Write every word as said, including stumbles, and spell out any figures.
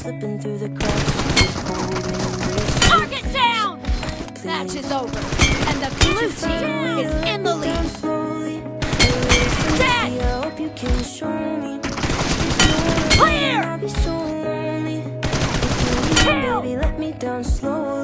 slipping through the cracks. Target down! Match is over, and the blue team is in the lead. Dead! I hope you can show me. Clear! I'll be so lonely. Kill! Baby, let me down slowly.